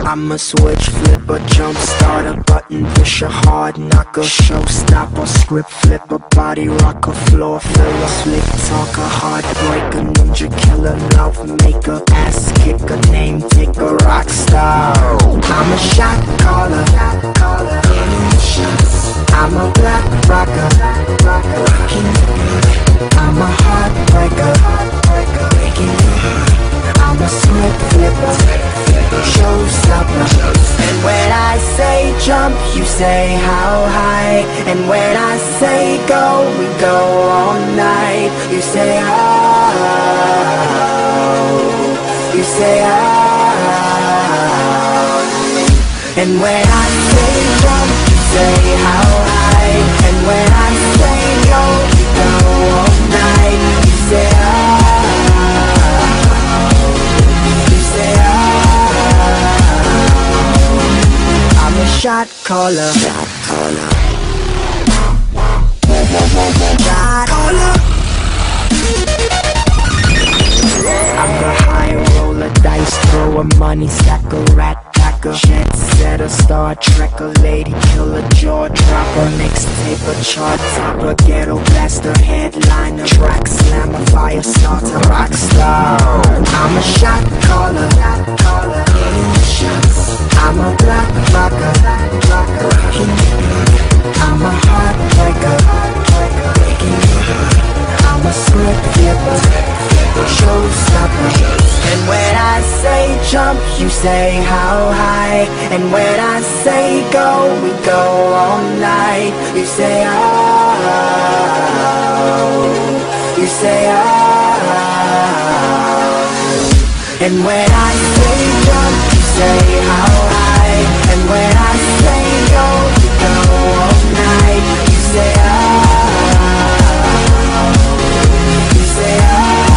I'm a switch, flipper, jump starter, button pusher, hard knocker, showstopper, script flipper, body rocker, floor filler, slick talker, heartbreaker, ninja killer, mouth maker, ass kicker, name taker, rock star. I'm a shot caller, hitting the shots. I'm a black rocker, rocking the beat. I'm a heartbreaker, breaking the heart. I'm a script flipper, showstopper. And when I say jump, you say how high. And when I say go, we go all night. You say oh, you say oh. And when I say jump, you say how high. And when I say go, we go all night. You say oh, you say oh. I'm a shot caller. Shot caller. Shot caller. I'm a high roller, dice thrower, money stacker, rat packer, jet setter, Star Trekker, lady killer, jaw dropper, mixtape, chart topper, ghetto blaster, headliner, track slammer, fire starter, rock star. I'm a shot caller, hitting the shots. I'm a black rocker, rocking the beat. I'm a heartbreaker, breaking the heart. I'm a script flipper, showstopper. And when I say jump, you say how high. And when I say go, we go all night. You say oh, you say oh. And when I say jump, you say how high. And when I say go, we go all night. You say oh, you say oh.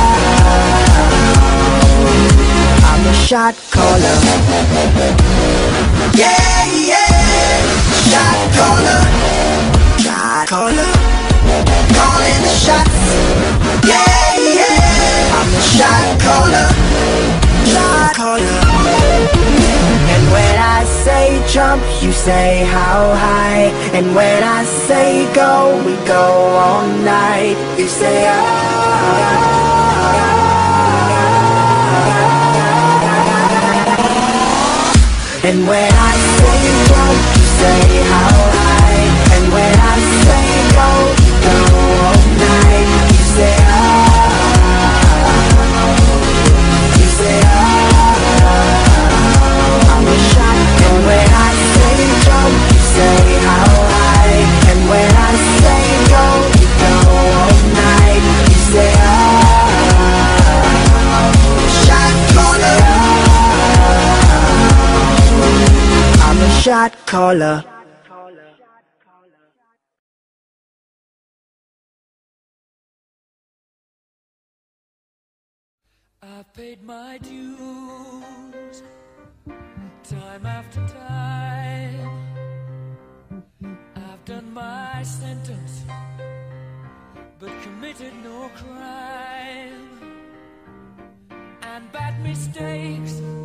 I'm a shot caller. Yeah, yeah. Shot caller. Shot caller. Calling the shots. Yeah, yeah. I'm a shot caller. Shot caller. And when I say jump, you say how high. And when I say go, we go all night. You say oh. And when I say jump, you say how high. And when I say go, you go all night. You say oh, you say oh. I'm a shot. And when I say jump, you say how high. And when I say go, you go all night. You say oh, shot caller. I'm a shot caller. I've paid my dues, time after time. I've done my sentence, but committed no crime. And bad mistakes